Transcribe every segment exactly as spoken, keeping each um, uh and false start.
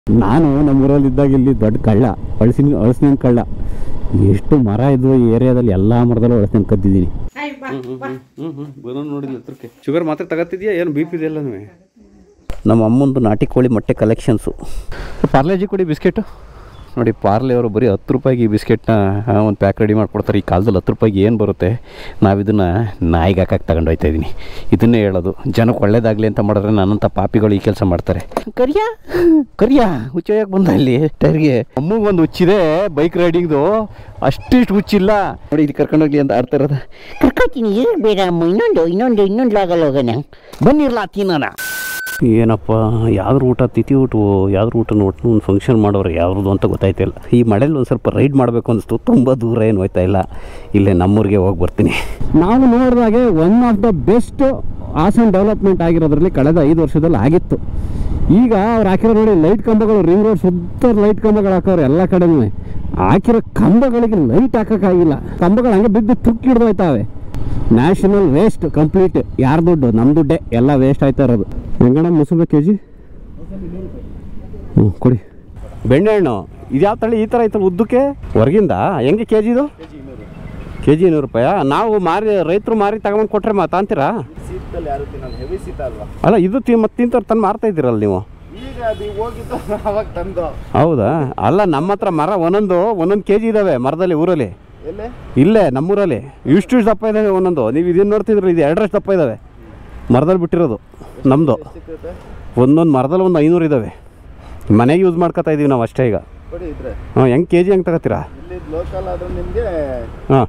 ನಾನು ನಮ್ಮೂರಲ್ಲಿ ಇದ್ದಾಗ ಇಲ್ಲಿ ದೊಡ್ಡ ಕಳ್ಳ ಅಳಸಿನ ಅಳಸಿನ ಕಳ್ಳ ಎಷ್ಟು ಮರ ಇದ್ವು ಈ ಏರಿಯಾದಲ್ಲಿ ಎಲ್ಲ ಮರದಲ್ಲೂ ಅಳಸಿನ ಕದ್ದಿದ್ದೀನಿ. ನೋಡಿಲ್ಲ ಹತ್ರಕ್ಕೆ ಶುಗರ್ ಮಾತ್ರ ತಗೋತಿದ್ಯಾ ಏನು ಬಿ ಪಿ ಇದೆಲ್ಲ? ನಮ್ಮ ಅಮ್ಮಂದು ನಾಟಿ ಕೋಳಿ ಮೊಟ್ಟೆ ಕಲೆಕ್ಷನ್ಸು. ಪಾರ್ಲೇಜಿ ಕೊಡಿ ಬಿಸ್ಕೆಟು ನೋಡಿ. ಪಾರ್ಲೆ ಅವರು ಬರೀ ಹತ್ತು ರೂಪಾಯಿಗೆ ಈ ಬಿಸ್ಕೆಟ್ನ ಒಂದು ಪ್ಯಾಕ್ ರೆಡಿ ಮಾಡಿಕೊಡ್ತಾರೆ. ಈ ಕಾಲದಲ್ಲಿ ಹತ್ತು ರೂಪಾಯಿಗೆ ಏನು ಬರುತ್ತೆ? ನಾವಿದನ್ನು ನಾಯಿಗೆ ಹಾಕಕ್ಕೆ ತಗೊಂಡು ಹೋಗ್ತಾ ಇದ್ದೀನಿ. ಇದನ್ನೇ ಹೇಳೋದು, ಜನಕ್ಕೆ ಒಳ್ಳೇದಾಗಲಿ ಅಂತ ಮಾಡಿದ್ರೆ ನನ್ನಂಥ ಪಾಪಿಗಳು ಈ ಕೆಲಸ ಮಾಡ್ತಾರೆ. ಕರಿಯಾ ಕರಿಯಾ ಹುಚ್ಚೋಯಕ್ಕೆ ಬಂದ ಇಲ್ಲಿ ಟೈರ್ಗೆ. ಅಮ್ಮಗೆ ಒಂದು ಹುಚ್ಚಿದೆ ಬೈಕ್ ರೈಡಿಂಗ್ದು, ಅಷ್ಟಿಷ್ಟು ಹುಚ್ಚಿಲ್ಲ ನೋಡಿ. ಇಲ್ಲಿ ಕರ್ಕೊಂಡೋಗ್ಲಿ ಅಂತ ಆಡ್ತಾ ಇರೋದು. ಕರ್ಕೊತೀನಿ ಬೇಡ ಅಮ್ಮ, ಇನ್ನೊಂದು ಇನ್ನೊಂದು ಇನ್ನೊಂದು ಆಗಲ್ಲ ಹೋಗೋಣ ಬನ್ನಿರ್ಲಾ ತಿನ್ನೋಣ. ಏನಪ್ಪ ಯಾವ್ದು ಊಟ ತಿಥಿ ಊಟವು ಯಾವ್ದು ಊಟ ಒಟ್ಟು ಒಂದು ಫಂಕ್ಷನ್ ಮಾಡೋರು ಯಾವ್ದು ಅಂತ ಗೊತ್ತಾಯ್ತಿಲ್ಲ. ಈ ಮಳೇಲಿ ಒಂದು ಸ್ವಲ್ಪ ರೈಡ್ ಮಾಡಬೇಕು ಅನಿಸ್ತು. ತುಂಬ ದೂರ ಏನು ಹೋಯ್ತಾ ಇಲ್ಲ, ಇಲ್ಲೇ ನಮ್ಮೂರಿಗೆ ಹೋಗಿ ಬರ್ತೀನಿ. ನಾವು ನೋಡಿದಾಗೆ one of the best Hassan development ಆಗಿರೋದ್ರಲ್ಲಿ ಕಳೆದ ಐದು ವರ್ಷದಲ್ಲಿ ಆಗಿತ್ತು. ಈಗ ಅವ್ರು ಹಾಕಿರೋ ನೋಡಿ ಲೈಟ್ ಕಂಬಗಳು, ರಿಂಗ್ ರೋಡ್ ಸುತ್ತ ಲೈಟ್ ಕಂಬಗಳು ಹಾಕೋರು ಎಲ್ಲ ಕಡೆನೂ. ಹಾಕಿರೋ ಕಂಬಗಳಿಗೆ ಲೈಟ್ ಹಾಕೋಕ್ಕಾಗಿಲ್ಲ, ಕಂಬಗಳು ಹಂಗೆ ಬಿದ್ದು ತುಕ್ಕಿ ಹಿಡ್ದೋಯ್ತಾವೆ. National waste complete. ಯಾರ ದುಡ್ಡು? ನಮ್ಮ ದುಡ್ಡೇ ಎಲ್ಲ ವೇಸ್ಟ್ ಆಯ್ತಾ ಇರೋದು. ಹೆಂಗಣ್ಣ ಮೊಸರು ಕೆ ಜಿ? ಹ್ಞೂ ಕೊಡಿ. ಬೆಣ್ಣೆಹಣ್ಣು ಇದು ಯಾವ ತಳಿ? ಈ ಥರ ಐತಲ್ಲ ಉದ್ದಕ್ಕೆ ಹೊರಗಿಂದ ಹೆಂಗೆ ಕೆ ಜಿದು? ಕೆ ಜಿ ಇನ್ನೂರು ರೂಪಾಯಾ? ನಾವು ಮಾರಿ ರೈತರು ಮಾರಿ ತಗೊಂಡು ಕೊಟ್ಟರೆ ಮಾ ತಾಂತೀರಾ? ಅಲ್ಲ ಇದು ತಿ ಮತ್ತೆ ತಿಂತವ್ರು ತಂದು ಮಾರ್ತಾ ಇದ್ದೀರಲ್ಲ ನೀವು. ಹೌದಾ? ಅಲ್ಲ ನಮ್ಮ ಹತ್ರ ಮರ ಒಂದೊಂದು ಒಂದೊಂದು ಕೆ ಜಿ ಇದ್ದಾವೆ ಮರದಲ್ಲಿ ಊರಲ್ಲಿ. ಇಲ್ಲೇ ನಮ್ಮೂರಲ್ಲಿ ಇಷ್ಟು ಇಷ್ಟು ದಪ್ಪ ಇದ್ದಾವೆ ಒಂದೊಂದು. ನೀವು ಇದನ್ನು ನೋಡ್ತಿದ್ರು, ಇದು ಎರಡರಷ್ಟು ದಪ್ಪ ಇದ್ದಾವೆ ಮರದಲ್ಲಿ ಬಿಟ್ಟಿರೋದು ನಮ್ಮದು. ಒಂದೊಂದು ಮರದಲ್ಲಿ ಒಂದು ಐನೂರು ಇದ್ದಾವೆ. ಮನೆಗೆ ಯೂಸ್ ಮಾಡ್ಕೊತಾ ಇದ್ದೀವಿ ನಾವು ಅಷ್ಟೇ ಈಗ. ಹಾಂ ಹೆಂಗೆ ಕೆ ಜಿ ಹೆಂಗೆ ತಗೋತೀರಾ? ಹಾಂ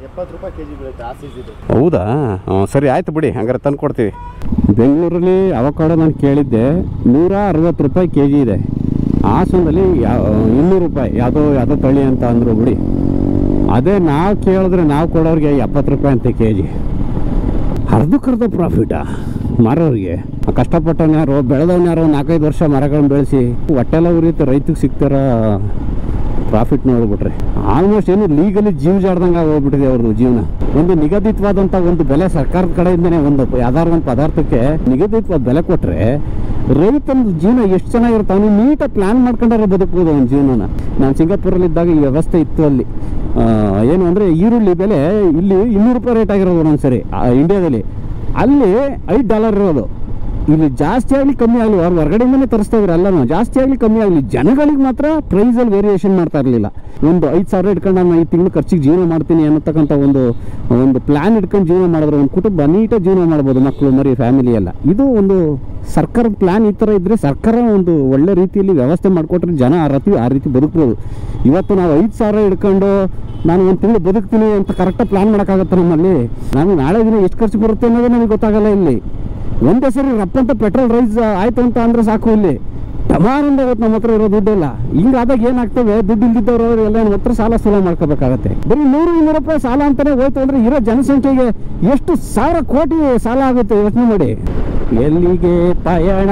ಹೌದಾ? ಹಾಂ ಸರಿ ಆಯ್ತು ಬಿಡಿ, ಹಂಗಾರೆ ತಂದು ಕೊಡ್ತೀವಿ. ಬೆಂಗಳೂರಲ್ಲಿ ಅವಕಾಡೋ ನಾನು ಕೇಳಿದ್ದೆ ನೂರ ಅರವತ್ತು ರೂಪಾಯಿ ಕೆ ಜಿ ಇದೆ. ಹಾಸನದಲ್ಲಿ ಯಾವ ಇನ್ನೂರು ರೂಪಾಯಿ ಯಾವುದೋ ಯಾವುದೋ ತಳಿ ಅಂತ ಅಂದರು ಬಿಡಿ. ಅದೇ ನಾವು ಕೇಳಿದ್ರೆ ನಾವು ಕೊಡೋರಿಗೆ ಎಪ್ಪತ್ತು ರೂಪಾಯಿ ಅಂತೆ ಕೆ ಜಿ. ಅರ್ಧಕ್ಕರ್ಧ ಪ್ರಾಫಿಟಾ ಮಾರೋರಿಗೆ? ಕಷ್ಟಪಟ್ಟವನು ಯಾರು, ಬೆಳೆದವನು ಯಾರೋ ನಾಲ್ಕೈದು ವರ್ಷ ಮರಗಳನ್ನ ಬೆಳೆಸಿ ಹೊಟ್ಟೆಲ್ಲ ಉರಿಯುತ್ತೆ, ರೈತಗೆ ಸಿಗ್ತಾರ ಪ್ರಾಫಿಟ್ ನೋಡ್ಬಿಟ್ರೆ. ಆಲ್ಮೋಸ್ಟ್ ಏನು ಲೀಗಲಿ ಜೀವ ಜಾಡ್ದಂಗೆ ಹೋಗ್ಬಿಟ್ಟಿದೆ ಅವ್ರದ್ದು ಜೀವನ. ಒಂದು ನಿಗದಿತವಾದಂಥ ಒಂದು ಬೆಲೆ ಸರ್ಕಾರದ ಕಡೆಯಿಂದನೇ ಒಂದು ಯಾವ್ದಾದ್ರು ಒಂದು ಪದಾರ್ಥಕ್ಕೆ ನಿಗದಿತವಾದ ಬೆಲೆ ಕೊಟ್ಟರೆ ರೈತನ ಜೀವನ ಎಷ್ಟು ಚೆನ್ನಾಗಿರುತ್ತೆ. ಅವನು ನೀಟಾಗಿ ಪ್ಲ್ಯಾನ್ ಮಾಡ್ಕೊಂಡ್ರೆ ಬದುಕ್ಬೋದು ಅವನ ಜೀವನನ. ನಾನು ಸಿಂಗಾಪುರಲ್ಲಿದ್ದಾಗ ಈ ವ್ಯವಸ್ಥೆ ಇತ್ತು ಅಲ್ಲಿ. ಏನು ಅಂದರೆ ಈರುಳ್ಳಿ ಬೆಲೆ ಇಲ್ಲಿ ಇನ್ನೂರು ರೂಪಾಯಿ ರೇಟ್ ಆಗಿರೋದು ಒಂದೊಂದ್ಸರಿ ಇಂಡಿಯಾದಲ್ಲಿ. ಅಲ್ಲಿ ಐದು ಡಾಲರ್ ಇರೋದು. ಇಲ್ಲಿ ಜಾಸ್ತಿ ಆಗಲಿ ಕಮ್ಮಿ ಆಗಲಿ ಅವ್ರು ಹೊರಗಡೆಯಿಂದನೇ ತರಿಸ್ತಾ ಇದ್ರು ಎಲ್ಲನೂ. ಜಾಸ್ತಿ ಆಗಲಿ ಕಮ್ಮಿ ಆಗಲಿ ಜನಗಳಿಗೆ ಮಾತ್ರ ಪ್ರೈಸಲ್ಲಿ ವೇರಿಯೇಷನ್ ಮಾಡ್ತಾ ಇರಲಿಲ್ಲ. ಒಂದು ಐದು ಸಾವಿರ ಇಟ್ಕೊಂಡು ನಾನು ಐದು ತಿಂಗಳು ಖರ್ಚಿಗೆ ಜೀವನ ಮಾಡ್ತೀನಿ ಅನ್ನತಕ್ಕಂಥ ಒಂದು ಒಂದು ಪ್ಲ್ಯಾನ್ ಇಟ್ಕೊಂಡು ಜೀವನ ಮಾಡಿದ್ರೆ ಒಂದು ಕುಟುಂಬ ನೀಟಾಗಿ ಜೀವನ ಮಾಡ್ಬೋದು, ಮಕ್ಕಳು ಮರಿ ಫ್ಯಾಮಿಲಿ ಎಲ್ಲ. ಇದು ಒಂದು ಸರ್ಕಾರದ ಪ್ಲ್ಯಾನ್ ಈ ಥರ ಇದ್ದರೆ ಸರ್ಕಾರ ಒಂದು ಒಳ್ಳೆ ರೀತಿಯಲ್ಲಿ ವ್ಯವಸ್ಥೆ ಮಾಡಿಕೊಟ್ರೆ ಜನ ಆ ರೀತಿ ಆ ರೀತಿ ಬದುಕ್ಬೋದು. ಇವತ್ತು ನಾವು ಐದು ಸಾವಿರ ಇಟ್ಕೊಂಡು ನಾನು ಒಂದು ತಿಂಗಳು ಬದುಕ್ತೀನಿ ಅಂತ ಕರೆಕ್ಟಾಗಿ ಪ್ಲ್ಯಾನ್ ಮಾಡೋಕ್ಕಾಗತ್ತೆ ನಮ್ಮಲ್ಲಿ? ನಮಗೆ ನಾಳೆ ದಿನ ಎಷ್ಟು ಖರ್ಚು ಬರುತ್ತೆ ಅನ್ನೋದು ನನಗೆ ಗೊತ್ತಾಗಲ್ಲ. ಇಲ್ಲಿ ಒಂದೇ ಸರಿ ರಪ್ಪಂತ ಪೆಟ್ರೋಲ್ ರೈಸ್ ಆಯಿತು ಅಂತ ಅಂದರೆ ಸಾಕು, ಇಲ್ಲಿ ಟಮಾರಿಂದ ಇವತ್ತು ನಮ್ಮ ಹತ್ರ ಇರೋ ದುಡ್ಡೆಲ್ಲ. ಹಿಂಗಾದಾಗ ಏನಾಗ್ತವೆ, ದುಡ್ಡು ಇಲ್ದಿದ್ದವರು ಎಲ್ಲ ನಮ್ಮ ಹತ್ರ ಸಾಲ ಸೂಲ ಮಾಡ್ಕೋಬೇಕಾಗತ್ತೆ. ಬರೀ ನೂರು ಇನ್ನೂರು ರೂಪಾಯಿ ಸಾಲ ಅಂತಲೇ ಹೋಯ್ತು ಅಂದರೆ ಇರೋ ಜನಸಂಖ್ಯೆಗೆ ಎಷ್ಟು ಸಾವಿರ ಕೋಟಿ ಸಾಲ ಆಗುತ್ತೆ ಯೋಚನೆ ಮಾಡಿ. ಎಲ್ಲಿಗೆ ಪಯಣ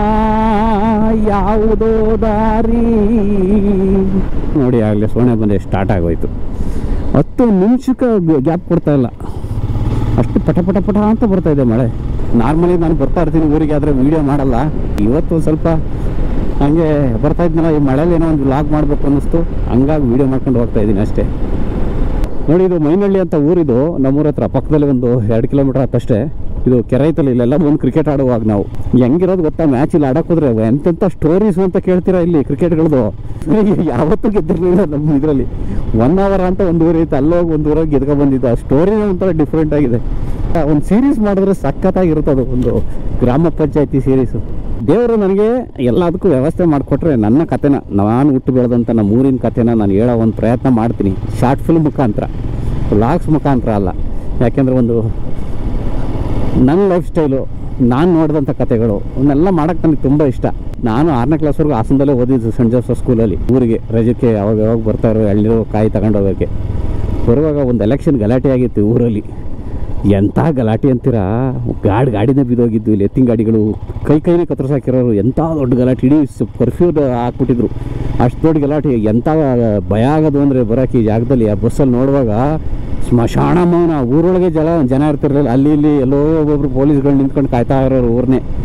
ಯಾವುದೋ ದಾರಿ ನೋಡಿ. ಆಗಲೇ ಸೋಣೆ ಬಂದೆ ಸ್ಟಾರ್ಟ್ ಆಗೋಯ್ತು. ಹತ್ತು ನಿಮಿಷಕ್ಕೆ ಗ್ಯಾಪ್ ಕೊಡ್ತಾ ಇಲ್ಲ, ಅಷ್ಟು ಪಟ ಪಟ ಪಟ ಅಂತ ಬರ್ತಾ ಇದೆ ಮಳೆ. ನಾರ್ಮಲಿ ನಾನು ಬರ್ತಾ ಇರ್ತೀನಿ ಊರಿಗೆ, ಆದರೆ ವೀಡಿಯೋ ಮಾಡಲ್ಲ. ಇವತ್ತು ಸ್ವಲ್ಪ ಹಾಗೆ ಬರ್ತಾ ಇದ್ನಲ್ಲ, ಈ ಮಳೆಯಲ್ಲಿ ಏನೋ ಒಂದು ವ್ಲಾಗ್ ಮಾಡಬೇಕು ಅನ್ನಿಸ್ತು, ಹಂಗಾಗಿ ವೀಡಿಯೋ ಮಾಡ್ಕೊಂಡು ಹೋಗ್ತಾ ಇದ್ದೀನಿ ಅಷ್ಟೇ. ನೋಡಿ ಇದು ಮೈನಹಳ್ಳಿ ಅಂತ ಊರಿದು, ನಮ್ಮೂರ ಹತ್ರ ಪಕ್ಕದಲ್ಲಿ ಒಂದು ಎರಡು ಕಿಲೋಮೀಟರ್ ಆತಷ್ಟೇ. ಇದು ಕೆರೆ ಐತಲ್ಲಿ, ಇಲ್ಲೆಲ್ಲ ಒಂದು ಕ್ರಿಕೆಟ್ ಆಡುವಾಗ ನಾವು ಹೆಂಗಿರೋದು ಗೊತ್ತಾ, ಮ್ಯಾಚ್ ಇಲ್ಲಿ ಆಡೋಕೆ ಹೋದ್ರೆ ಎಂತೆಂಥ ಸ್ಟೋರೀಸು ಅಂತ ಕೇಳ್ತೀರಾ ಇಲ್ಲಿ ಕ್ರಿಕೆಟ್ಗಳದ್ದು. ಯಾವತ್ತೂ ಗೆದ್ದಿರಲಿಲ್ಲ ನಮ್ಮ ಇದರಲ್ಲಿ. ಒನ್ ಅವರ್ ಅಂತ ಒಂದು ಊರು ಐತೆ, ಅಲ್ಲೋಗಿ ಒಂದು ಊರಾಗ ಗೆದ್ಕೊ ಬಂದಿದ್ದು. ಆ ಸ್ಟೋರಿನೇ ಒಂಥರ ಡಿಫ್ರೆಂಟ್ ಆಗಿದೆ. ಒಂದು ಸೀರೀಸ್ ಮಾಡಿದ್ರೆ ಸಖತ್ತಾಗಿರುತ್ತದು, ಒಂದು ಗ್ರಾಮ ಪಂಚಾಯತಿ ಸೀರೀಸು. ದೇವರು ನನಗೆ ಎಲ್ಲದಕ್ಕೂ ವ್ಯವಸ್ಥೆ ಮಾಡಿಕೊಟ್ರೆ ನನ್ನ ಕಥೆನ, ನಾನು ಹುಟ್ಟು ಬೆಳೆದಂಥ ನಮ್ಮ ಊರಿನ ಕಥೆನ ನಾನು ಹೇಳೋ ಒಂದು ಪ್ರಯತ್ನ ಮಾಡ್ತೀನಿ. ಶಾರ್ಟ್ ಫಿಲ್ಮ್ ಮುಖಾಂತರ, ವ್ಲಾಗ್ಸ್ ಮುಖಾಂತರ ಅಲ್ಲ. ಯಾಕೆಂದರೆ ಒಂದು ನನ್ನ ಲೈಫ್ ಸ್ಟೈಲು, ನಾನು ನೋಡಿದಂಥ ಕಥೆಗಳು ಅವನ್ನೆಲ್ಲ ಮಾಡೋಕ್ಕೆ ನನಗೆ ತುಂಬ ಇಷ್ಟ. ನಾನು ಆರನೇ ಕ್ಲಾಸ್ವರೆಗೂ ಹಾಸನದಲ್ಲೇ ಓದಿದ್ದು, ಸೆಂಟ್ ಜೋಸೆಫ್ ಸ್ಕೂಲಲ್ಲಿ. ಊರಿಗೆ ರಜಕ್ಕೆ ಯಾವಾಗ ಯಾವಾಗ ಬರ್ತಾಯಿರೋ ಎಳ್ನೀರು ಕಾಯಿ ತಗೊಂಡೋಗೋಕ್ಕೆ. ಬರುವಾಗ ಒಂದು ಎಲೆಕ್ಷನ್ ಗಲಾಟೆ ಆಗಿತ್ತು ಊರಲ್ಲಿ. ಎಂಥ ಗಲಾಟೆ ಅಂತೀರಾ, ಗಾಡಿ ಗಾಡಿನೇ ಬಿದ್ದೋಗಿದ್ದು. ಇಲ್ಲಿ ಎತ್ತಿನ ಗಾಡಿಗಳು ಕೈ ಕೈನೇ ಕತ್ತರಿಸಾಕಿರೋರು. ಎಂಥ ದೊಡ್ಡ ಗಲಾಟೆ, ಇಡೀ ಕರ್ಫ್ಯೂ ಹಾಕ್ಬಿಟ್ಟಿದ್ರು. ಅಷ್ಟು ದೊಡ್ಡ ಗಲಾಟೆ. ಎಂಥ ಭಯ ಆಗೋದು ಅಂದರೆ ಬರೋಕೆ ಈ ಜಾಗದಲ್ಲಿ ಆ ಬಸ್ಸಲ್ಲಿ ನೋಡುವಾಗ ಸ್ಮಶಾನ ಮೌನ. ಊರೊಳಗೆ ಜನ ಜನ ಇರ್ತಿರಲಿಲ್ಲ. ಅಲ್ಲಿ ಇಲ್ಲಿ ಎಲ್ಲೋ ಒಬ್ಬೊಬ್ರು ಪೊಲೀಸ್ಗಳು ನಿಂತ್ಕೊಂಡು ಕಾಯ್ತಾ ಇರೋರು ಊರನ್ನೇ.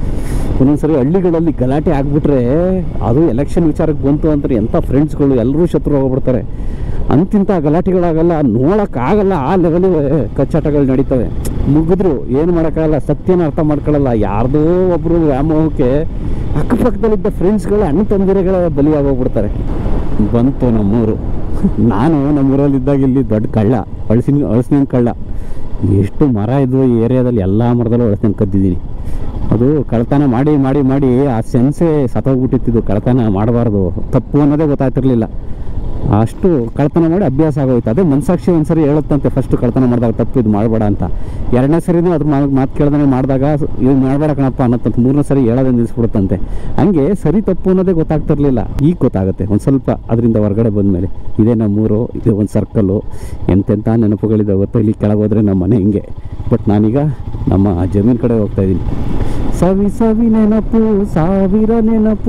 ಒಂದೊಂದ್ಸರಿ ಹಳ್ಳಿಗಳಲ್ಲಿ ಗಲಾಟೆ ಆಗ್ಬಿಟ್ರೆ ಅದು ಎಲೆಕ್ಷನ್ ವಿಚಾರಕ್ಕೆ ಬಂತು ಅಂದ್ರೆ ಎಂಥ ಫ್ರೆಂಡ್ಸ್ಗಳು ಎಲ್ಲರೂ ಶತ್ರು ಹೋಗ್ಬಿಡ್ತಾರೆ. ಅಂತಿಂಥ ಗಲಾಟೆಗಳಾಗಲ್ಲ, ನೋಡೋಕ್ಕಾಗಲ್ಲ, ಆ ಲೆವೆಲಿಗೆ ಕಚ್ಚಾಟಗಳು ನಡೀತವೆ. ಮುಗಿದ್ರು ಏನು ಮಾಡೋಕ್ಕಾಗಲ್ಲ, ಸತ್ಯನ ಅರ್ಥ ಮಾಡ್ಕೊಳ್ಳಲ್ಲ. ಯಾರ್ದೋ ಒಬ್ಬರು ವ್ಯಾಮೋಹಕ್ಕೆ ಅಕ್ಕಪಕ್ಕದಲ್ಲಿದ್ದ ಫ್ರೆಂಡ್ಸ್ಗಳು ಅಣ್ಣ ತಂದಿರೆಗಳ ಬಲಿಯಾಗೋಗ್ಬಿಡ್ತಾರೆ. ಬಂತು ನಮ್ಮೂರು. ನಾನು ನಮ್ಮೂರಲ್ಲಿದ್ದಾಗ ಇಲ್ಲಿ ದೊಡ್ಡ ಕಳ್ಳ, ಅಳಸಿನ ಅಳಸಿನ ಕಳ್ಳ. ಎಷ್ಟು ಮರ ಇದ್ವು ಈ ಏರಿಯಾದಲ್ಲಿ, ಎಲ್ಲ ಮರದಲ್ಲೂ ಅಳಸಿನ ಕದ್ದಿದ್ದೀನಿ. ಅದು ಕಳ್ತನ ಮಾಡಿ ಮಾಡಿ ಮಾಡಿ ಆ ಸೆನ್ಸೇ ಸತ್ತೋಗ್ಬಿಟ್ಟಿತ್ತು. ಕಳ್ತನ ಮಾಡಬಾರ್ದು, ತಪ್ಪು ಅನ್ನೋದೇ ಗೊತ್ತಾಗ್ತಿರ್ಲಿಲ್ಲ. ಅಷ್ಟು ಕಳ್ತನ ಮಾಡಿ ಅಭ್ಯಾಸ ಆಗೋಯ್ತು. ಅದೇ ಮನಸಾಕ್ಷಿ ಒಂದು ಸರಿ ಹೇಳುತ್ತಂತೆ, ಫಸ್ಟ್ ಕಳ್ತನ ಮಾಡಿದಾಗ ತಪ್ಪು ಇದು ಮಾಡಬೇಡ ಅಂತ. ಎರಡನೇ ಸರಿನೂ ಅದ್ರ ಮಾತು ಕೇಳ್ದೇ ಮಾಡಿದಾಗ ಇದು ಮಾಡಬೇಡ ಕಣಪ್ಪ ಅನ್ನತ್ತಂತ. ಮೂರನೇ ಸರಿ ಹೇಳೋದೇ ನಿಲ್ಲಿಸ್ಬಿಡುತ್ತಂತೆ. ಹಂಗೆ ಸರಿ ತಪ್ಪು ಅನ್ನೋದೇ ಗೊತ್ತಾಗ್ತಿರ್ಲಿಲ್ಲ. ಈಗ ಗೊತ್ತಾಗುತ್ತೆ ಒಂದು ಸ್ವಲ್ಪ ಅದರಿಂದ ಹೊರಗಡೆ ಬಂದಮೇಲೆ. ಇದೇ ನಮ್ಮೂರು, ಇದು ಒಂದು ಸರ್ಕಲ್ಲು, ಎಂತೆಂಥ ನೆನಪುಗಳಿದೆ ಗೊತ್ತಾ. ಇಲ್ಲಿ ಕೆಳಗೆ ಹೋದರೆ ನಮ್ಮ ಮನೆ ಹಿಂಗೆ. ಬಟ್ ನಾನೀಗ ನಮ್ಮ ಜಮೀನು ಕಡೆ ಹೋಗ್ತಾಯಿದ್ದೀನಿ. ಸವಿ ಸವಿ ನೆನಪು, ಸಾವಿರ ನೆನಪು,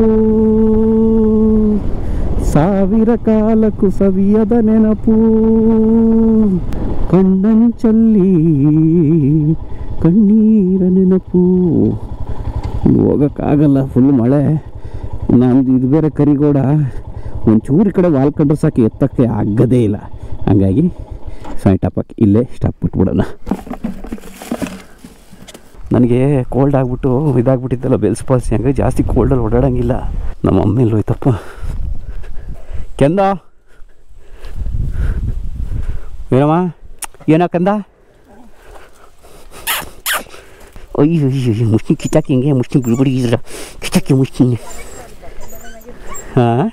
ಸಾವಿರ ಕಾಲಕ್ಕೂ ಸವಿಯದ ನೆನಪು, ಕಣ್ಣಂಚಲ್ಲಿ ಕಣ್ಣೀರ ನೆನಪು. ಹೋಗೋಕ್ಕಾಗಲ್ಲ, ಫುಲ್ ಮಳೆ. ನಮ್ದು ಇದು ಬೇರೆ ಕರಿಗೋಡ, ಒಂಚೂರು ಕಡೆ ವಾಲ್ಕೊಂಡ್ರೆ ಸಾಕು, ಎತ್ತಕ್ಕೆ ಆಗದೇ ಇಲ್ಲ. ಹಂಗಾಗಿ ಸಾಯ್ಟಪ್ಪಾಕಿ ಇಲ್ಲೇ ಸ್ಟಾಪ್ ಬಿಟ್ಬಿಡೋಣ. ನನಗೆ ಕೋಲ್ಡ್ ಆಗಿಬಿಟ್ಟು ಇದಾಗ್ಬಿಟ್ಟಿದ್ದಲ್ಲ, ಬೆಲ್ಸ್ ಪಾಲ್ಸಿ. ಹಂಗೆ ಜಾಸ್ತಿ ಕೋಲ್ಡಲ್ಲಿ ಓಡಾಡೋಂಗಿಲ್ಲ. ನಮ್ಮ ಅಮ್ಮೇಲೆ ಹೋಯ್ತಪ್ಪ. ಕೆಂದ ಏನಮ್ಮ, ಏನೋ ಕಂದ? ಅಯ್ಯೋ ಅಯ್ಯೋ ಮುಷ್ಟಿ ಕಿತ್ತಾಕಿ, ಹಿಂಗೆ ಮುಷ್ಟಿ ಬಿಡ್ಬಿಡಿ ಇದ್ರ ಕಿತ್ತಾಕಿ ಮುಷ್ಟಿ. ಹಾಂ,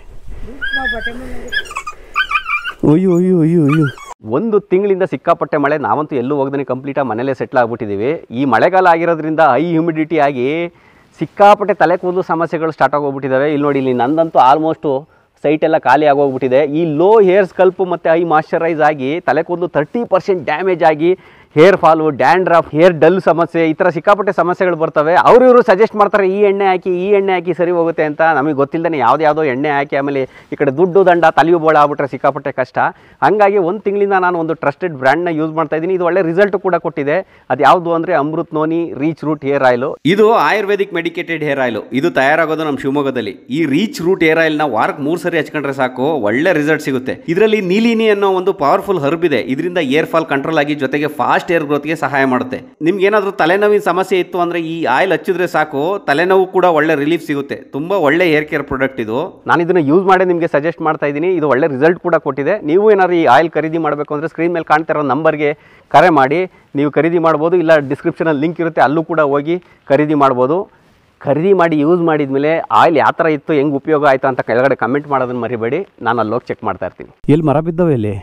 ಅಯ್ಯೋ ಅಯ್ಯೋ ಅಯ್ಯೋ ಅಯ್ಯೋ. ಒಂದು ತಿಂಗಳಿಂದ ಸಿಕ್ಕಾಪಟ್ಟೆ ಮಳೆ. ನಾವಂತೂ ಎಲ್ಲೂ ಹೋಗ್ದೇ ಕಂಪ್ಲೀಟಾಗಿ ಮನೇಲೇ ಸೆಟ್ಲ್ ಆಗಿಬಿಟ್ಟಿದ್ದೀವಿ. ಈ ಮಳೆಗಾಲ ಆಗಿರೋದ್ರಿಂದ ಹೈ ಹ್ಯೂಮಿಡಿಟಿ ಆಗಿ ಸಿಕ್ಕಾಪಟ್ಟೆ ತಲೆ ಕೂದಲು ಸಮಸ್ಯೆಗಳು ಸ್ಟಾರ್ಟ್ ಆಗೋಗ್ಬಿಟ್ಟಿದ್ದಾವೆ. ಇಲ್ಲಿ ನೋಡಿ, ಇಲ್ಲಿ ನಂದಂತೂ ಆಲ್ಮೋಸ್ಟು ಸೈಟ್ ಎಲ್ಲ ಖಾಲಿ ಆಗೋಗ್ಬಿಟ್ಟಿದೆ. ಈ ಲೋ ಹೇರ್ ಸ್ಕಲ್ಪ್ ಮತ್ತು ಹೈ ಮಾಯ್ಶ್ಚರೈಸ್ ಆಗಿ ತಲೆ ಕೂದಲು ತರ್ಟಿ ಪರ್ಸೆಂಟ್ ಡ್ಯಾಮೇಜ್ ಆಗಿ hair fall, dandruff, hair dull ಸಮಸ್ಯೆ, ಈ ಥರ ಸಿಕ್ಕಾಪಟ್ಟೆ ಸಮಸ್ಯೆಗಳು ಬರ್ತವೆ. ಅವರು ಇವರು ಸಜೆಸ್ಟ್ ಮಾಡ್ತಾರೆ, ಈ ಎಣ್ಣೆ ಹಾಕಿ ಈ ಎಣ್ಣೆ ಹಾಕಿ ಸರಿ ಹೋಗುತ್ತೆ ಅಂತ. ನಮಗೆ ಗೊತ್ತಿಲ್ಲದೇ ಯಾವ್ದು ಯಾವುದೋ ಎಣ್ಣೆ ಹಾಕಿ ಆಮೇಲೆ ಈ ಕಡೆ ದುಡ್ಡು ದಂಡ ತಲೆಯು ಬೋಳ ಆಗ್ಬಿಟ್ರೆ ಸಿಕ್ಕಾಪಟ್ಟೆ ಕಷ್ಟ. ಹಾಗಾಗಿ ಒಂದು ತಿಂಗಳಿಂದ ನಾನು ಒಂದು ಟ್ರಸ್ಟೆಡ್ ಬ್ರ್ಯಾಂಡ್ನ ಯೂಸ್ ಮಾಡ್ತಾ ಇದ್ದೀನಿ. ಇದು ಒಳ್ಳೆ ರಿಸಲ್ಟ್ ಕೂಡ ಕೊಟ್ಟಿದೆ. ಅದು ಯಾವುದು ಅಂದರೆ Amrut noni reach root hair oil. ಇದು ಆಯುರ್ವೇದಿಕ್ ಮೆಡಿಕೇಟೆಡ್ ಹೇರ್ ಆಯಿಲು. ಇದು ತಯಾರಾಗೋದು ನಮ್ಮ ಶಿವಮೊಗ್ಗದಲ್ಲಿ. ಈ ರೀಚ್ ರೂಟ್ ಹೇರ್ ಆಯಿಲ್ನ ವಾರಕ್ಕೆ ಮೂರು ಸರಿ ಹಚ್ಕೊಂಡ್ರೆ ಸಾಕು, ಒಳ್ಳೆ ರಿಸಲ್ಟ್ ಸಿಗುತ್ತೆ. ಇದರಲ್ಲಿ ನೀಲಿನಿ ಅನ್ನೋ ಒಂದು ಪವರ್ಫುಲ್ ಹರ್ಬ್ ಇದೆ. ಇದರಿಂದ ಏರ್ ಫಾಲ್ ಕಂಟ್ರೋಲ್ ಆಗಿ ಜೊತೆಗೆ ಫಾಸ್ಟ್ ಏರ್ ಗ್ರೋತ್ಗೆ ಸಹಾಯ ಮಾಡುತ್ತೆ. ನಿಮ್ಗೆ ಏನಾದರೂ ತಲೆನೋವಿನ ಸಮಸ್ಯೆ ಇತ್ತು ಅಂದರೆ ಈ ಆಯಿಲ್ ಹಚ್ಚಿದ್ರೆ ಸಾಕು, ತಲೆನೋವು ಕೂಡ ಒಳ್ಳೆ ರಿಲೀಫ್ ಸಿಗುತ್ತೆ. ತುಂಬ ಒಳ್ಳೆ ಹೇರ್ ಕೇರ್ ಪ್ರಾಡಕ್ಟ್ ಇದು. ನಾನು ಇದನ್ನು ಯೂಸ್ ಮಾಡಿ ನಿಮಗೆ ಸಜೆಸ್ಟ್ ಮಾಡ್ತಾ ಇದ್ದೀನಿ. ಇದು ಒಳ್ಳೆ ರಿಸಲ್ಟ್ ಕೂಡ ಕೊಟ್ಟಿದೆ. ನೀವು ಏನಾದ್ರು ಈ ಆಯಿಲ್ ಖರೀದಿ ಮಾಡಬೇಕು ಅಂದರೆ ಸ್ಕ್ರೀನ್ ಮೇಲೆ ಕಾಣ್ತಾ ಇರೋ ನಂಬರ್ಗೆ ಕರೆ ಮಾಡಿ ನೀವು ಖರೀದಿ ಮಾಡ್ಬೋದು. ಇಲ್ಲ ಡಿಸ್ಕ್ರಿಪ್ಷನಲ್ಲಿ ಲಿಂಕ್ ಇರುತ್ತೆ, ಅಲ್ಲೂ ಕೂಡ ಹೋಗಿ ಖರೀದಿ ಮಾಡ್ಬೋದು. ಖರೀದಿ ಮಾಡಿ ಯೂಸ್ ಮಾಡಿದ್ಮೇಲೆ ಆಯಿಲ್ ಯಾವ ಥರ ಇತ್ತು, ಹೆಂಗೆ ಉಪಯೋಗ ಆಯಿತು ಅಂತ ಕೆಳಗಡೆ ಕಮೆಂಟ್ ಮಾಡೋದನ್ನು ಮರಿಬೇಡಿ. ನಾನು ಅಲ್ಲಿ ಹೋಗಿ ಚೆಕ್ ಮಾಡ್ತಾ ಇರ್ತೀನಿ. ಎಲ್ಲಿ ಮರ ಬಿದ್ದವೆ ಇಲ್ಲಿ?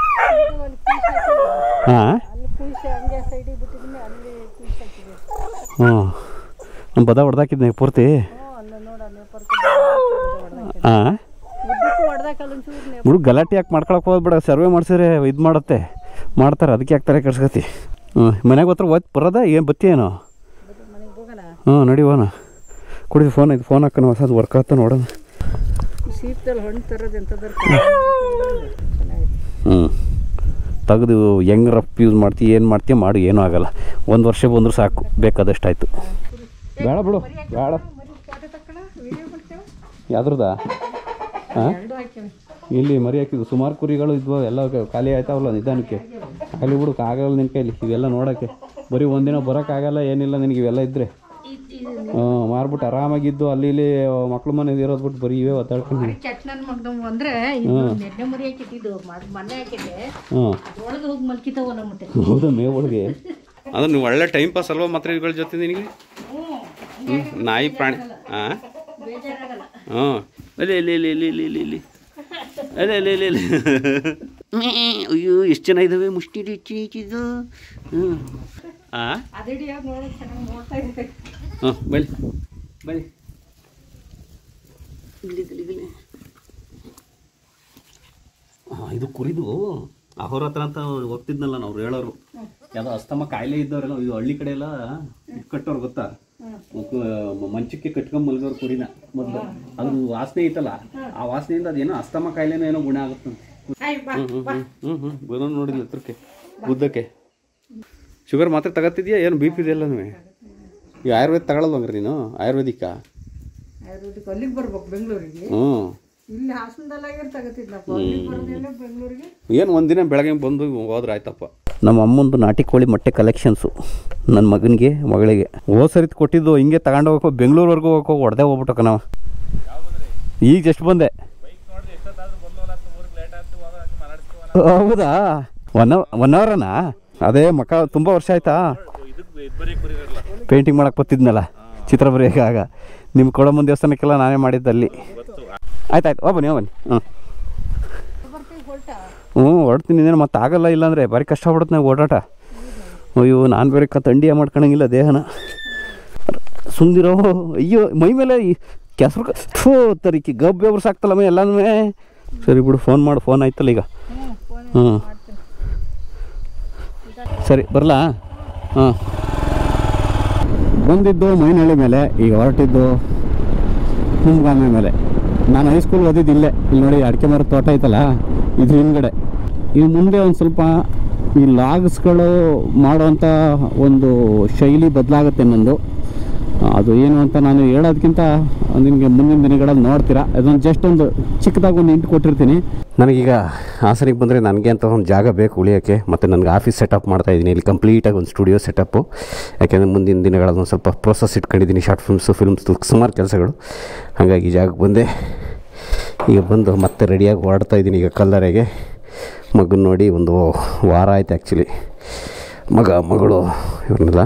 ಹಾಂ ಹ್ಞೂ, ನಮ್ಮ ಬದ ಹೊಡೆದಾಕಿದ್ನೆ ಪೂರ್ತಿ. ಹಾಂ, ಹುಡುಗ ಗಲಾಟೆ ಯಾಕೆ ಮಾಡ್ಕೊಳಕ್ಕೆ ಹೋಗ್ಬೇಡ. ಸರ್ವೆ ಮಾಡ್ಸಿದ್ರೆ ಇದು ಮಾಡುತ್ತೆ, ಮಾಡ್ತಾರೆ. ಅದಕ್ಕೆ ಯಾಕೆ ಕರ್ಸ್ಕತಿ. ಹ್ಞೂ, ಮನೆಗೆ ಹತ್ರ ಓದ್ ಬರೋದ ಏನು ಬತ್ತಿ ಏನೋ? ಹ್ಞೂ, ನಡಿ ಹೋಣ. ಕುಡಿ ಫೋನ್ ಐತೆ, ಫೋನ್ ಹಾಕೋಣ. ಹೊಸದು ವರ್ಕ್ ಆಗ್ತಾ ನೋಡೋಣ. ಹ್ಞೂ, ತೆಗೆದು ಹೆಂಗೆ ರಫ್ ಯೂಸ್ ಮಾಡ್ತೀವಿ, ಏನು ಮಾಡ್ತೀವಿ ಮಾಡಿ, ಏನೂ ಆಗೋಲ್ಲ. ಒಂದು ವರ್ಷ ಬಂದರೂ ಸಾಕು, ಬೇಕಾದಷ್ಟು ಆಯಿತು. ಬೇಡ ಬಿಡು, ಬೇಡ. ಯಾವ್ದ್ರದಾ? ಹಾಂ, ಇಲ್ಲಿ ಮರಿ ಹಾಕಿದ್ದು ಸುಮಾರು ಕುರಿಗಳು ಇದ್ವು, ಎಲ್ಲ ಖಾಲಿ ಆಯ್ತಾವಲ್ಲ ನಿಧಾನಕ್ಕೆ. ಖಾಲಿ ಬಿಡೋಕೆ ಆಗಲ್ಲ ನಿನ್ನ ಕೈಲಿ ಇವೆಲ್ಲ ನೋಡೋಕ್ಕೆ. ಬರೀ ಒಂದಿನ ಬರೋಕ್ಕಾಗಲ್ಲ, ಏನಿಲ್ಲ ನಿನಗೆ ಇವೆಲ್ಲ ಇದ್ದರೆ. ಹ್ಞೂ, ಮಾರ್ಬಿಟ್ಟು ಆರಾಮಾಗಿದ್ದು ಅಲ್ಲಿ ಇಲ್ಲಿ ಮಕ್ಳು ಮನೆ ಇರೋದು ಬಿಟ್ಟು ಬರೀ ಇವೇ ಒತ್ತಾಡ್ಕೊಂಡು. ಹೌದಾ, ಮೇ ಒಳಗೆ ಅದನ್ನು ಒಳ್ಳೆ ಟೈಮ್ ಪಾಸ್ ಅಲ್ವಾ ಮಾತ್ರ ಇವುಗಳ ಜೊತೆ ನಿನಗೆ. ಹ್ಞೂ, ನಾಯಿ ಪ್ರಾಣಿ. ಹಾಂ, ಹ್ಞೂ, ಅಲ್ಲಿ ಇಲ್ಲಿ ಇಲ್ಲಿ ಇಲ್ಲಿ ಇಲ್ಲಿ ಇಲ್ಲಿ ಇಲ್ಲಿ ಅಲ್ಲೇ ಅಲ್ಲಿ ಇಲ್ಲಿ ಇಲ್ಲಿ. ಅಯ್ಯೋ, ಎಷ್ಟು ಜನ ಇದ್ದಾವೆ ಮುಷ್ಟಿ ಇಚ್ಚಿದ್ದು. ಹ್ಞೂ, ಹಾಂ ಹಾಂ, ಬಳಿ ಬಳಿ ಹಾಂ. ಇದು ಕುರಿದು ಅಹೋರ ಹತ್ರ ಅಂತ ಹೋಗ್ತಿದ್ನಲ್ಲ ನಾವು ಹೇಳೋರು. ಯಾವುದೋ ಅಸ್ತಮ ಕಾಯಿಲೆ ಇದ್ದವರೆಲ್ಲ ಇದು ಹಳ್ಳಿ ಕಡೆ ಎಲ್ಲ ಕಟ್ಟೋರು ಗೊತ್ತಾ, ಮಂಚಕ್ಕೆ ಕಟ್ಕೊಂಡ್ ಮಲ್ಗೋರು ಕುರಿನ ಮೊದಲು. ಅದು ವಾಸನೆ ಐತಲ್ಲ, ಆ ವಾಸನೆಯಿಂದ ಅದೇನೋ ಅಸ್ತಮ ಕಾಯಿಲೆನೋ ಏನೋ ಗುಣ ಆಗುತ್ತೆ. ಹ್ಞೂ ಹ್ಞೂ ಹ್ಞೂ ಬರೋದು ನೋಡಿಲ್ಲ ಹತ್ರಕ್ಕೆ ಉದ್ದಕ್ಕೆ. ಶುಗರ್ ಮಾತ್ರ ತಗೋತಿದ್ಯಾ ಏನು? ಬಿ ಪಿ ಇದೆಲ್ಲ? ಈಗ ಆಯುರ್ವೇದ ತಗೊಳ್ಳಲ್ವಂಗ್ರಿ ನೀನು ಆಯುರ್ವೇದಿಕ ಆಯುರ್ವೇದಿಕ್ ಅಲ್ಲಿಗೆ ಬರ್ಬೇಕು ಬೆಂಗಳೂರಿಗೆ. ಹ್ಞೂ ಇಲ್ಲಿ ಹಾಸನದಲ್ಲಾಗಿರ್ ತಗೋತಿದ್ನಪ್ಪ, ಅಲ್ಲಿಗೆ ಬರೋದಿಲ್ಲ ಬೆಂಗಳೂರಿಗೆ. ಏನು ಒಂದಿನ ಬೆಳಗ್ಗೆ ಬಂದು ಹೋದ್ರೆ ಆಯ್ತಪ್ಪ. ನಮ್ಮ ಅಮ್ಮಂದು ನಾಟಿ ಕೋಳಿ ಮೊಟ್ಟೆ ಕಲೆಕ್ಷನ್ಸು ನನ್ನ ಮಗನಿಗೆ ಮಗಳಿಗೆ ಹೋದ ಸರಿತು ಕೊಟ್ಟಿದ್ದು ಹಿಂಗೆ ತಗೊಂಡು ಹೋಗೋ ಬೆಂಗಳೂರುವರೆಗೂ ಹೋಗೋ ಹೊಡೆದೇ ಹೋಗ್ಬಿಟ್ಟಕ್ಕ ನಾವು. ಈಗ ಜಸ್ಟ್ ಬಂದೆ. ಹೌದಾ ಒನ್ ಒನ್ ಅವರನಾ? ಅದೇ ಮಕ್ಕ ತುಂಬ ವರ್ಷ ಆಯ್ತಾ ಪೇಂಟಿಂಗ್ ಮಾಡಕ್ಕೆ ಬರ್ತಿದ್ನಲ್ಲ, ಚಿತ್ರ ಬರೆಯೋಕೆ. ಆಗ ನಿಮ್ಮ ಕೊಡಮ್ಮ ದೇವಸ್ಥಾನಕ್ಕೆಲ್ಲ ನಾನೇ ಮಾಡಿದ್ದಲ್ಲಿ. ಆಯ್ತಾಯ್ತು ಹೋಗ್ಬನ್ನಿ ಹೋಗ್ಬನ್ನಿ. ಹ್ಞೂ ಹ್ಞೂ ಹೊಡ್ತೀನಿ. ಇನ್ನೇನು ಮತ್ತೆ ಆಗಲ್ಲ, ಇಲ್ಲಾಂದರೆ ಭಾರಿ ಕಷ್ಟ ಆಗ್ಬಿಡುತ್ತೆ ನಾವು ಓಡಾಟ. ಅಯ್ಯೋ ನಾನು ಬೇರೆ ಕ ಥಂಡಿಯ ಮಾಡ್ಕೊಳಂಗಿಲ್ಲ ದೇಹನ. ಸುಂದಿರೋ ಅಯ್ಯೋ ಮೈ ಮೇಲೆ ಕೆಸರು ಥೂ ತರಿಕಿ ಗಬ್ಬೆ ಒಬ್ರು ಸಾಕ್ತಲ್ಲ ಮೈ ಎಲ್ಲನೂ. ಸರಿ ಬಿಡು, ಫೋನ್ ಮಾಡು. ಫೋನ್ ಆಯ್ತಲ್ಲ ಈಗ. ಹ್ಞೂ ಸರಿ ಬರಲಾ? ಹಾಂ ಬಂದಿದ್ದು ಮೈನಹಳ್ಳಿ ಮೇಲೆ, ಈಗ ಹೊರಟಿದ್ದು ಕುಂಬಗಾಮೆ ಮೇಲೆ. ನಾನು ಹೈಸ್ಕೂಲ್ ಓದಿದ್ದು ಇಲ್ಲೇ. ಇಲ್ಲಿ ನೋಡಿ ಅಡಿಕೆ ಮರದ ತೋಟ ಐತಲ್ಲ, ಇದ್ರ ಹಿಂದ್ಗಡೆ. ಈ ಮುಂದೆ ಒಂದು ಸ್ವಲ್ಪ ಈ ಲಾಗ್ಸ್ಗಳು ಮಾಡೋವಂಥ ಒಂದು ಶೈಲಿ ಬದಲಾಗುತ್ತೆ ನಂದು. ಅದು ಏನು ಅಂತ ನಾನು ಹೇಳೋದಕ್ಕಿಂತ ನಿಮಗೆ ಮುಂದಿನ ದಿನಗಳಲ್ಲಿ ನೋಡ್ತೀರಾ. ಅದೊಂದು ಜಸ್ಟ್ ಒಂದು ಚಿಕ್ಕದಾಗಿ ಒಂದು ಇಂಟು ಕೊಟ್ಟಿರ್ತೀನಿ. ನನಗೀಗ ಹಾಸನಿಗೆ ಬಂದರೆ ನನಗೆ ಅಂತ ಒಂದು ಜಾಗ ಬೇಕು ಉಳಿಯೋಕ್ಕೆ. ಮತ್ತು ನನಗೆ ಆಫೀಸ್ ಸೆಟಪ್ ಮಾಡ್ತಾಯಿದ್ದೀನಿ ಇಲ್ಲಿ, ಕಂಪ್ಲೀಟಾಗಿ ಒಂದು ಸ್ಟುಡಿಯೋ ಸೆಟಪ್ಪು. ಯಾಕೆಂದರೆ ಮುಂದಿನ ದಿನಗಳಲ್ಲಿ ಒಂದು ಸ್ವಲ್ಪ ಪ್ರೋಸೆಸ್ ಇಟ್ಕೊಂಡಿದ್ದೀನಿ, ಶಾರ್ಟ್ ಫಿಲ್ಮ್ಸು ಫಿಲ್ಮ್ಸ್ ಸುಮಾರು ಕೆಲಸಗಳು. ಹಾಗಾಗಿ ಜಾಗಕ್ಕೆ ಬಂದೆ. ಈಗ ಬಂದು ಮತ್ತೆ ರೆಡಿಯಾಗಿ ಹೊರಡ್ತಾ ಇದ್ದೀನಿ ಈಗ ಕಲ್ಲರೆಗೆ. ಮಗನ ನೋಡಿ ಒಂದು ವಾರ ಆಯ್ತು ಆ್ಯಕ್ಚುಲಿ. ಮಗ ಮಗಳು ಇವ್ರನ್ನೆಲ್ಲ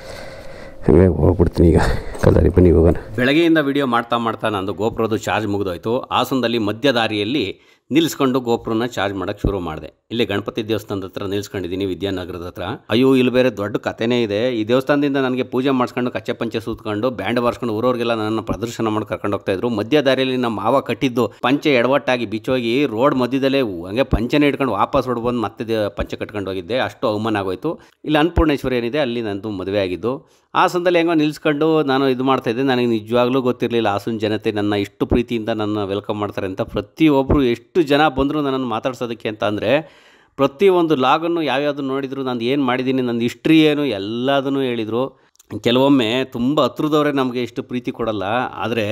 ಹಂಗೆ ಹೋಗ್ಬಿಡ್ತೀನಿ ಈಗ ಕಲ್ಲರಿ. ಬನ್ನಿ ಹೋಗೋಣ. ಬೆಳಗ್ಗೆಯಿಂದ ವಿಡಿಯೋ ಮಾಡ್ತಾ ಮಾಡ್ತಾ ನಂದು ಗೋಪ್ರದ್ದು ಚಾರ್ಜ್ ಮುಗಿದೋಯ್ತು. ಹಾಸನದಲ್ಲಿ ಮಧ್ಯ ದಾರಿಯಲ್ಲಿ ನಿಲ್ಲಿಸ್ಕೊಂಡು ಗೋಪ್ರನ್ನ ಚಾರ್ಜ್ ಮಾಡೋಕ್ಕೆ ಶುರು ಮಾಡಿದೆ. ಇಲ್ಲಿ ಗಣಪತಿ ದೇವಸ್ಥಾನದ ಹತ್ರ ನಿಲ್ಸ್ಕೊಂಡಿದ್ದೀನಿ, ವಿದ್ಯಾನಗರದ ಹತ್ರ. ಅಯ್ಯೋ ಇಲ್ಲಿ ಬೇರೆ ದೊಡ್ಡ ಕಥೆನೇ ಇದೆ. ಈ ದೇವಸ್ಥಾನದಿಂದ ನನಗೆ ಪೂಜೆ ಮಾಡಿಸ್ಕೊಂಡು ಕಚ್ಚೆ ಪಂಚೆ ಸೂತ್ಕೊಂಡು ಬ್ಯಾಂಡ್ ಬಾರಿಸ್ಕೊಂಡು ಊರವ್ರಿಗೆಲ್ಲ ನನ್ನ ಪ್ರದರ್ಶನ ಮಾಡಿ ಕರ್ಕೊಂಡು ಹೋಗ್ತಾ ಇದ್ರು. ಮಧ್ಯ ದಾರಿಯಲ್ಲಿ ನಮ್ಮ ಮಾವ ಕಟ್ಟಿದ್ದು ಪಂಚೆ ಎಡವಟ್ಟಾಗಿ ಬಿಚ್ಚೋಗಿ ರೋಡ್ ಮಧ್ಯದಲ್ಲೇ ಹಂಗೆ ಪಂಚೆನೇ ಇಟ್ಕೊಂಡು ವಾಪಸ್ ಹೊಡ್ ಬಂದು ಮತ್ತೆ ಪಂಚೆ ಕಟ್ಕೊಂಡು ಹೋಗಿದ್ದೆ. ಅಷ್ಟು ಅವಮಾನ ಆಗೋಯ್ತು. ಇಲ್ಲಿ ಅನ್ನಪೂರ್ಣೇಶ್ವರಿ ಏನಿದೆ ಅಲ್ಲಿ ನಂದು ಮದುವೆ ಆಗಿದ್ದು. ಹಾಸನದಲ್ಲಿ ಹೆಂಗೋ ನಿಲ್ಸ್ಕೊಂಡು ನಾನು ಇದು ಮಾಡ್ತಾಯಿದ್ದೆ. ನನಗೆ ನಿಜವಾಗ್ಲೂ ಗೊತ್ತಿರಲಿಲ್ಲ ಹಾಸನ ಜನತೆ ನನ್ನ ಇಷ್ಟು ಪ್ರೀತಿಯಿಂದ ನನ್ನ ವೆಲ್ಕಮ್ ಮಾಡ್ತಾರೆ ಅಂತ. ಪ್ರತಿಯೊಬ್ಬರು ಎಷ್ಟು ಜನ ಬಂದರು ನನ್ನನ್ನು ಮಾತಾಡ್ಸೋದಕ್ಕೆ ಅಂತ ಅಂದರೆ, ಪ್ರತಿಯೊಂದು ಲಾಗನ್ನು ಯಾವ್ಯಾವುದು ನೋಡಿದರು, ನಾನು ಏನು ಮಾಡಿದ್ದೀನಿ, ನನ್ನ ಹಿಸ್ಟ್ರಿ ಏನು ಎಲ್ಲದನ್ನು ಹೇಳಿದರು. ಕೆಲವೊಮ್ಮೆ ತುಂಬ ಹತ್ರದವರೇ ನಮಗೆ ಇಷ್ಟು ಪ್ರೀತಿ ಕೊಡಲ್ಲ, ಆದರೆ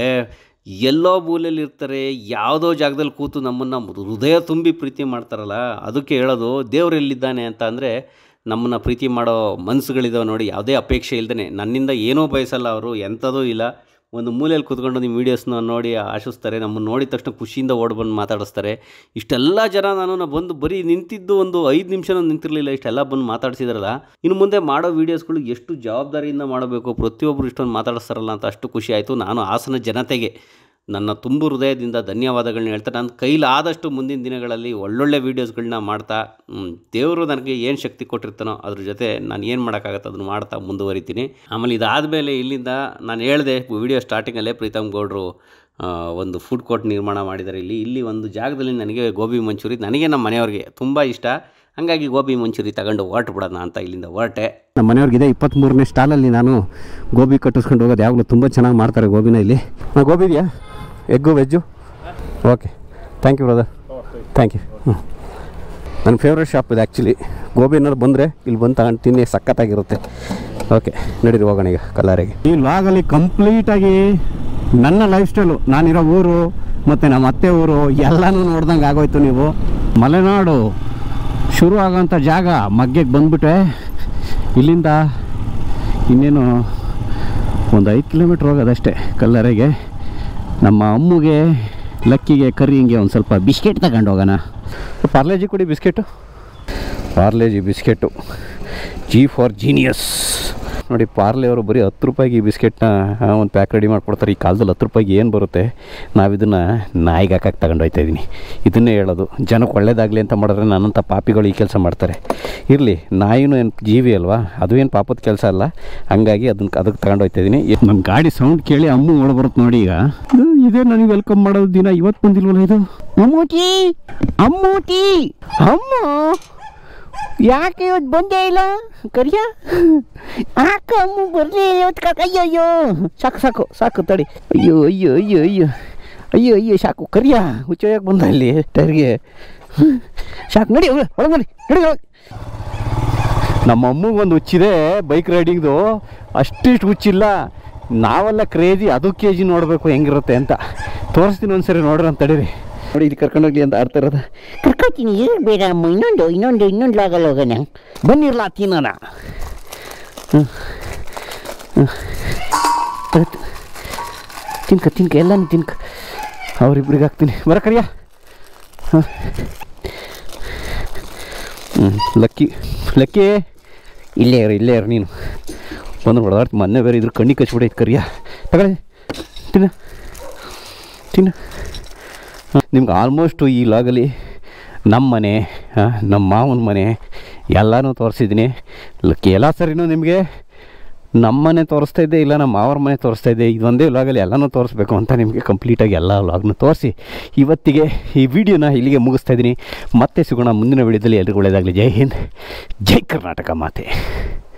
ಎಲ್ಲೋ ಮೂಲೆಯಲ್ಲಿ ಇರ್ತಾರೆ, ಯಾವುದೋ ಜಾಗದಲ್ಲಿ ಕೂತು ನಮ್ಮನ್ನು ಹೃದಯ ತುಂಬಿ ಪ್ರೀತಿ ಮಾಡ್ತಾರಲ್ಲ. ಅದಕ್ಕೆ ಹೇಳೋದು ದೇವ್ರು ಎಲ್ಲಿದ್ದಾನೆ ಅಂತ. ಅಂದರೆ ನಮ್ಮನ್ನು ಪ್ರೀತಿ ಮಾಡೋ ಮನಸ್ಸುಗಳಿದಾವೆ ನೋಡಿ, ಯಾವುದೇ ಅಪೇಕ್ಷೆ ಇಲ್ಲದೇ, ನನ್ನಿಂದ ಏನೂ ಬಯಸಲ್ಲ ಅವರು, ಎಂಥದೂ ಇಲ್ಲ. ಒಂದು ಮೂಲೆಯಲ್ಲಿ ಕೂತ್ಕೊಂಡು ನಿಮ್ಮ ವೀಡಿಯೋಸ್ನ ನೋಡಿ ಆಶಿಸ್ತಾರೆ, ನಮ್ಮನ್ನು ನೋಡಿದ ತಕ್ಷಣ ಖುಷಿಯಿಂದ ಓಡಿ ಬಂದು ಮಾತಾಡಿಸ್ತಾರೆ. ಇಷ್ಟೆಲ್ಲ ಜನ ನಾನು ಬಂದು ಬರೀ ನಿಂತಿದ್ದು ಒಂದು ಐದು ನಿಮಿಷನೂ ನಿಂತಿರಲಿಲ್ಲ, ಇಷ್ಟೆಲ್ಲ ಬಂದು ಮಾತಾಡ್ಸಿದಾರಲ್ಲ. ಇನ್ನು ಮುಂದೆ ಮಾಡೋ ವೀಡಿಯೋಸ್ಗಳು ಎಷ್ಟು ಜವಾಬ್ದಾರಿಯಿಂದ ಮಾಡಬೇಕು, ಪ್ರತಿಯೊಬ್ಬರು ಇಷ್ಟೊಂದು ಮಾತಾಡಿಸ್ತಾರಲ್ಲ ಅಂತ ಅಷ್ಟು ಖುಷಿ ಆಯಿತು. ನಾನು ಹಾಸನ ಜನತೆಗೆ ನನ್ನ ತುಂಬು ಹೃದಯದಿಂದ ಧನ್ಯವಾದಗಳನ್ನ ಹೇಳ್ತಾರೆ. ನನ್ನ ಕೈಲಾದಷ್ಟು ಮುಂದಿನ ದಿನಗಳಲ್ಲಿ ಒಳ್ಳೊಳ್ಳೆ ವೀಡಿಯೋಸ್ಗಳನ್ನ ಮಾಡ್ತಾ, ದೇವರು ನನಗೆ ಏನು ಶಕ್ತಿ ಕೊಟ್ಟಿರ್ತಾನೋ ಅದ್ರ ಜೊತೆ ನಾನು ಏನು ಮಾಡೋಕ್ಕಾಗತ್ತೆ ಅದನ್ನು ಮಾಡ್ತಾ ಮುಂದುವರಿತೀನಿ. ಆಮೇಲೆ ಇದಾದಮೇಲೆ ಇಲ್ಲಿಂದ ನಾನು ಹೇಳಿದೆ ವೀಡಿಯೋ ಸ್ಟಾರ್ಟಿಂಗಲ್ಲೇ, ಪ್ರೀತಮ್ ಗೌಡರು ಒಂದು ಫುಡ್ ಕೋರ್ಟ್ ನಿರ್ಮಾಣ ಮಾಡಿದ್ದಾರೆ ಇಲ್ಲಿ. ಇಲ್ಲಿ ಒಂದು ಜಾಗದಲ್ಲಿ ನನಗೆ ಗೋಬಿ ಮಂಚೂರಿ, ನನಗೆ ನಮ್ಮ ಮನೆಯವ್ರಿಗೆ ತುಂಬ ಇಷ್ಟ. ಹಾಗಾಗಿ ಗೋಬಿ ಮಂಚೂರಿ ತಗೊಂಡು ಹೊರಟು ಬಿಡೋಣ ಅಂತ ಇಲ್ಲಿಂದ ಹೊರಟೆ. ನಮ್ಮ ಮನೆಯವ್ರಿಗಿದೆ ಇಪ್ಪತ್ತ್ಮೂರನೇ ಸ್ಟಾಲಲ್ಲಿ ನಾನು ಗೋಬಿ ಕಟ್ಟಿಸ್ಕೊಂಡು ಹೋಗೋದು. ಯಾವಾಗಲೂ ತುಂಬ ಚೆನ್ನಾಗಿ ಮಾಡ್ತಾರೆ ಗೋಬಿನ ಇಲ್ಲಿ. ಹಾಂ ಗೋಬಿ ಇದೆಯಾ? Egg veg? Okay, thank you brother, thank you. ಹ್ಞೂ ನನ್ನ ಫೇವ್ರೆಟ್ ಶಾಪ್ ಇದೆ ಆ್ಯಕ್ಚುಲಿ. ಗೋಬಿ ಏನಾದ್ರು ಬಂದರೆ ಇಲ್ಲಿ ಬಂದು ತಗೊಂಡು ತಿನ್ನಿ, ಸಖತ್ತಾಗಿರುತ್ತೆ. ಓಕೆ ನಡೀರಿ ಹೋಗೋಣ ಈಗ ಕಲ್ಲಾರೆಗೆ. ಈ ಲಾಗಲ್ಲಿ ಕಂಪ್ಲೀಟಾಗಿ ನನ್ನ ಲೈಫ್ ಸ್ಟೈಲು, ನಾನಿರೋ ಊರು ಮತ್ತು ನಮ್ಮ ಅತ್ತೆ ಊರು ಎಲ್ಲನೂ ನೋಡ್ದಂಗೆ ಆಗೋಯ್ತು. ನೀವು ಮಲೆನಾಡು ಶುರು ಆಗೋಂಥ ಜಾಗ ಮಗ್ಗೆಗೆ ಬಂದ್ಬಿಟ್ಟೆ. ಇಲ್ಲಿಂದ ಇನ್ನೇನು ಒಂದು ಐದು ಕಿಲೋಮೀಟ್ರ್ ಹೋಗೋದಷ್ಟೇ ಕಲ್ಲರೆಗೆ. ನಮ್ಮ ಅಮ್ಮಗೆ ಲಕ್ಕಿಗೆ ಕರಿ ಹಿಂಗೆ ಒಂದು ಸ್ವಲ್ಪ ಬಿಸ್ಕೆಟ್ ತಗೊಂಡು ಹೋಗೋಣ. ಪಾರ್ಲೇಜಿ ಕೊಡಿ biscuit, Parle G biscuit, G for genius. ನೋಡಿ ಪಾರ್ಲೆ ಅವರು ಬರೀ ಹತ್ತು ರೂಪಾಯಿಗೆ ಈ ಬಿಸ್ಕೆಟ್ನ ಒಂದು ಪ್ಯಾಕ್ ರೆಡಿ ಮಾಡಿಕೊಡ್ತಾರೆ. ಈ ಕಾಲದಲ್ಲಿ ಹತ್ತು ರೂಪಾಯಿಗೆ ಏನು ಬರುತ್ತೆ, ನಾವಿದನ್ನು ನಾಯಿಗೆ ಹಾಕಕ್ಕೆ ತಗೊಂಡು ಹೋಗ್ತಾ ಇದ್ದೀನಿ. ಇದನ್ನೇ ಹೇಳೋದು, ಜನಕ್ಕೆ ಒಳ್ಳೇದಾಗಲಿ ಅಂತ ಮಾಡಿದ್ರೆ ನನ್ನಂಥ ಪಾಪಿಗಳು ಈ ಕೆಲಸ ಮಾಡ್ತಾರೆ. ಇರಲಿ, ನಾಯಿನೂ ಏನು ಜೀವಿ ಅಲ್ವಾ, ಅದು ಏನು ಪಾಪದ ಕೆಲಸ ಅಲ್ಲ. ಹಂಗಾಗಿ ಅದನ್ನು ಅದಕ್ಕೆ ತಗೊಂಡು ಹೋಗ್ತಾ ಇದ್ದೀನಿ. ನನ್ನ ಗಾಡಿ ಸೌಂಡ್ ಕೇಳಿ ಅಮ್ಮ ಒಳ ಬರುತ್ತೆ ನೋಡಿ. ಈಗ ಇದೇ ನನಗೆ ವೆಲ್ಕಮ್ ಮಾಡೋದು ದಿನ. ಇವತ್ತು ಬಂದಿಲ್ವಲ್ಲ ಇದು. ಅಮ್ಮೂಟಿ ಅಮ್ಮೂಟಿ ಅಮ್ಮ ಯಾಕೆ ಇವತ್ತು ಬಂದೇ ಇಲ್ಲ ಕರಿಯ? ಯಾಕ ಅಮ್ಮ ಬರಲಿ ಇವತ್ತು ಕಾಕ? ಅಯ್ಯೋ ಅಯ್ಯೋ ಸಾಕು ಸಾಕು ಸಾಕು ತಡಿ. ಅಯ್ಯೋ ಅಯ್ಯೋ ಅಯ್ಯೋ ಅಯ್ಯೋ ಅಯ್ಯೋ ಅಯ್ಯೋ ಸಾಕು ಕರಿಯ. ಹುಚ್ಚೋಯಕ್ಕೆ ಬಂದ ಇಲ್ಲಿ ಟೈರ್ಗೆ. ಸಾಕು ನಡಿ ಒಳಗೆ ನಡಿ ನಡಿ ಒಳಗೆ. ನಮ್ಮ ಅಮ್ಮಗೆ ಒಂದು ಹುಚ್ಚಿದೆ ಬೈಕ್ ರೈಡಿಂಗ್ದು, ಅಷ್ಟಿಷ್ಟು ಹುಚ್ಚಿಲ್ಲ. ನಾವೆಲ್ಲ ಕ್ರೇಜಿ, ಅದು ಕೆ ಜಿ ನೋಡಬೇಕು ಹೆಂಗಿರುತ್ತೆ ಅಂತ. ತೋರಿಸ್ತೀನಿ ಒಂದ್ಸರಿ ನೋಡ್ರಿ ಅಂತ ತಡೀರಿ. ನೋಡಿ ಇಲ್ಲಿ ಕರ್ಕೊಂಡೋಗ್ಲಿ ಅಂತ ಆಡ್ತಾ ಇರೋದು. ಕರ್ಕೋತೀನಿ, ಇರು ಬೇಡ ಅಮ್ಮ, ಇನ್ನೊಂದು ಇನ್ನೊಂದು ಇನ್ನೊಂದು ಲಾಗಲ್ಲಿ ಹೋಗೋಣ. ಬನ್ನಿರ್ಲ ತಿನ್ನೋಣ. ಹ್ಞೂ ಹ್ಞೂ ತಿನ್ಕ ತಿನ್ಕ ಎಲ್ಲನೂ ತಿನ್ಕ. ಅವ್ರಿಬ್ರಿಗೆ ಹಾಕ್ತೀನಿ, ಬರ ಕರಿಯ. ಹಾಂ ಹ್ಞೂ ಲಕ್ಕಿ ಲಕ್ಕಿ ಇಲ್ಲೇ ಇರು ಇಲ್ಲೇ ಇರು ನೀನು. ಬಂದು ಹೊಡೆದಾಡ್ತಿ, ಮೊನ್ನೆ ಬೇರೆ ಇದ್ರ ಕಣ್ಣಿ ಕಚ್ಬಿಡೈತೆ ಕರಿಯ. ತಗೊಳ್ಳಿ ತಿನ್ನ ತಿನ್ನ. ನಿಮ್ಗೆ ಆಲ್ಮೋಸ್ಟು ಈ ಲಾಗಲ್ಲಿ ನಮ್ಮ ಮನೆ, ನಮ್ಮ ಮಾವನ ಮನೆ ಎಲ್ಲನೂ ತೋರಿಸಿದ್ದೀನಿ. ಎಲ್ಲ ಸರಿನೂ ನಿಮಗೆ ನಮ್ಮ ಮನೆ ತೋರಿಸ್ತಾ ಇದ್ದೆ, ಇಲ್ಲ ನಮ್ಮ ಮಾವರ ಮನೆ ತೋರಿಸ್ತಾ ಇದ್ದೆ. ಇದೊಂದೇ ವ್ಲಾಗಲ್ಲಿ ಎಲ್ಲನೂ ತೋರಿಸ್ಬೇಕು ಅಂತ ನಿಮಗೆ ಕಂಪ್ಲೀಟಾಗಿ ಎಲ್ಲ ವ್ಲಾಗ್ನ ತೋರಿಸಿ ಇವತ್ತಿಗೆ ಈ ವಿಡಿಯೋನ ಇಲ್ಲಿಗೆ ಮುಗಿಸ್ತಾ ಇದ್ದೀನಿ. ಮತ್ತೆ ಸಿಗೋಣ ಮುಂದಿನ ವಿಡಿಯೋದಲ್ಲಿ. ಎಲ್ರಿಗೂ ಒಳ್ಳೆಯದಾಗಲಿ. ಜೈ ಹಿಂದ್, ಜೈ ಕರ್ನಾಟಕ ಮಾತೆ.